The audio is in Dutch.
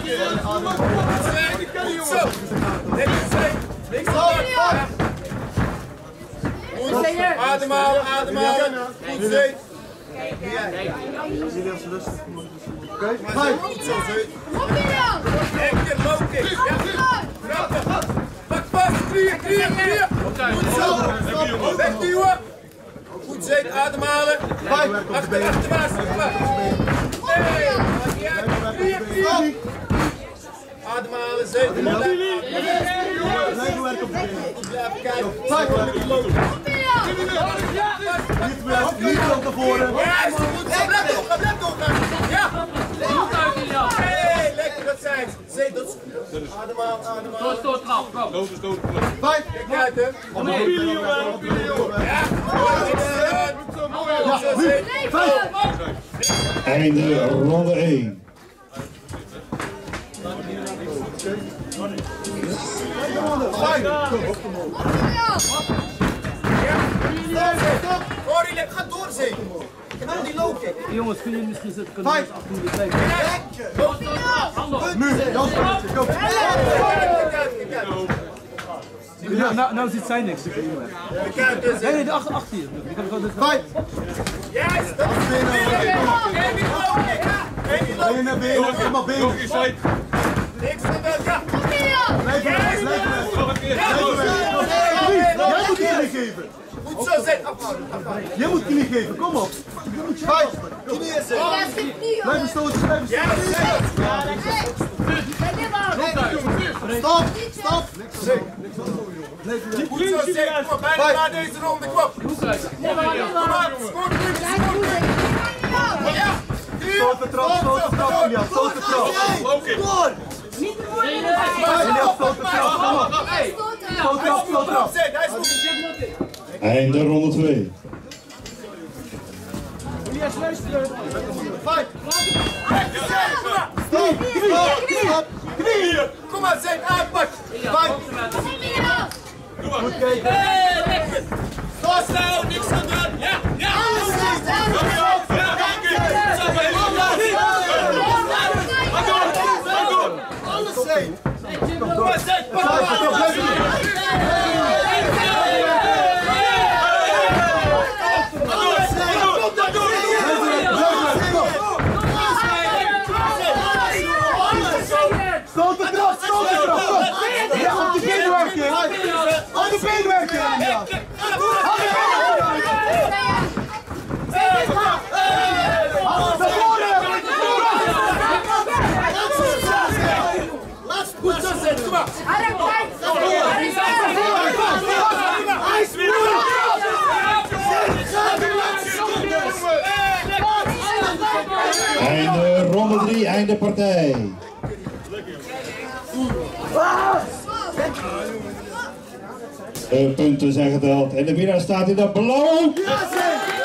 Ademhalen, ademhalen. Goed zee. Oké, Goed zo, zee. Lekker, loopkick. Ja. Pak vast, knieën. Goed zo. Wegduwen. Goed zee, ademhalen. Achterwaarts. Nee, knieën. Ademhalen, zee. blijven werken op de benen. Blijven kijken. Niet van tevoren. Juist, blijf doorgaan. Ja. Hey, lekker, dat zijn ze. Zee, dat is ademhaal. Stoot trap, kom. Vijf. Kijk uit, hè. Op de pielen, jongen. Ja. Vijf. Einde ronde 1. Corrie, ga door, Zee. Knal die loopkick. Jongens, kun je misschien zitten? Vijf. Nu, Jasper. Nou zit zij niks. Nee, achter je. Vijf. Juist, dat is Benen naar benen, helemaal benen. niks van dat, ja. Blijf weg. Jij moet knie geven. Goed zo, Zee. Afhouden. Jij moet knie geven, kom op. Vijf. Knieën, Zee. Blijven stoten, blijven Juist, stoten. Zee. Stop. Goed zo, Zee. Kom op, bijna na deze ronde. Kom op. Kom maar, scoor nu. Ja. Stoot de trap, Jan. Stoot de trap. Stoot de trap. Zee, hij is goed. Einde ronde 2. Vijf. Knieën. Kom maar, Zee, aanpak. Vijf. Goed kijken. Gas nou, niks aan doen. Ja. Alles Zee. Kom maar, Zee, pak maar. Stoot de trap. Ja, op de been werken. Op de been werken. Ja. Goed zo, Zee, kom maar. Einde ronde 3, einde partij. De punten zijn geteld en de winnaar staat in de blauwe.